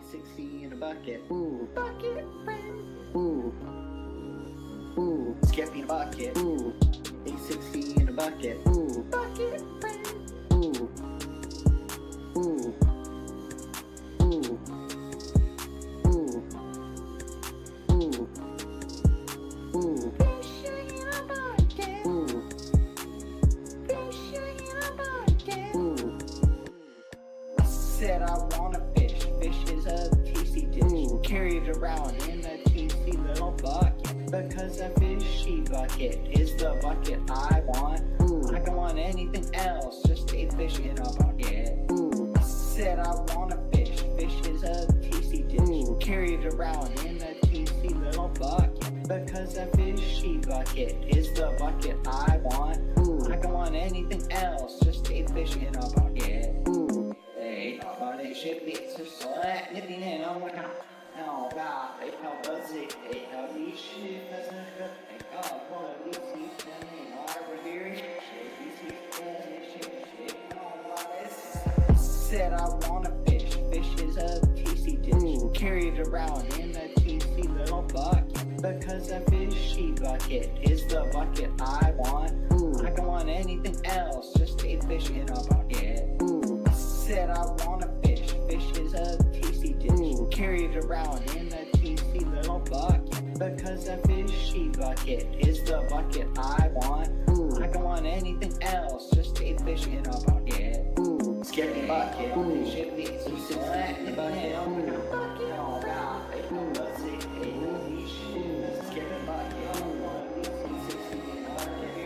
860 in a bucket. Ooh. Bucket friend. Ooh. Ooh. Skippy in a bucket. Ooh. 860 in a bucket. Ooh. Bucket friend. Ooh. Ooh. Ooh. Ooh. Ooh. Ooh. Fish in a bucket. Ooh. Fish in a bucket. Ooh. Said I want a fish. Fish is a tasty dish. Ooh. Carry it around in a tasty little bucket. Because a fishy bucket is the bucket I want. Ooh. I don't want anything else, just a fish in a bucket. Ooh. Said I want a fish. Fish is a tasty dish. Ooh. Carry it around in a tasty little bucket. Because a fishy bucket is the bucket I want. Ooh. I don't want anything else, just a fish in a bucket. Ooh. Hey, but it should be so slat nipping in on the top. Oh God, they how does it? They how these shit doesn't hurt. They God, one of these he's standing over here. These shit. Oh, what is? Said I want a fish. Fish is a tasty dish. Ooh. Carry it around in a tasty little bucket. Because a fishy bucket is the bucket I want. Ooh. I don't want anything else, just a fish in a bucket. Ooh. Said I want a fish. Fish is a tasty dish. Ooh. Carry it around in a tasty little bucket. Because a fishy bucket is the bucket I want. Ooh. I don't want anything else, just a fish in a bucket. Ooh. Skippy bucket. Ooh. They should be some slat in the bucket. Oh God, they know what's it. They know these shit. Skippy bucket. One of these things is in a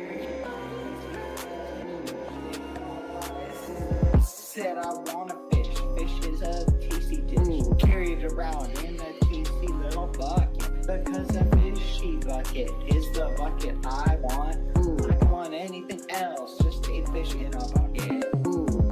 bucket. Said I want a fish. Fish is a tasty dish. Ooh. Carry it around in a tasty little bucket. Because a fishy bucket is the bucket I want. Ooh. I don't want anything else, just a fish in a bucket. Ooh.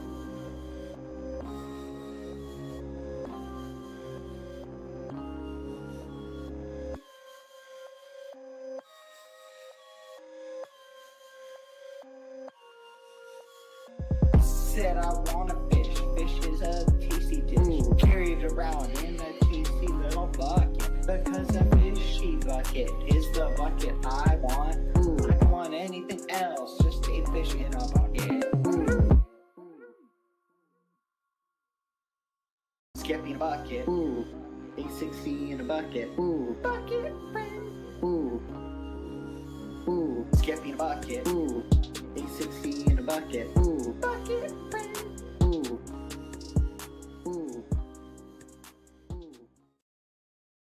Said I want a fish. Fish is a tasty dish. Ooh. Carry it around in a tasty little bucket. Because a fishy bucket is the bucket I want. Ooh. I don't want anything else, just a fish in a bucket. Ooh. Skippy in a bucket. Ooh. 860 in a bucket. Ooh. Bucket friend. Ooh. Ooh. Skippy in a bucket. Ooh. 860 in a bucket. Ooh. Bucket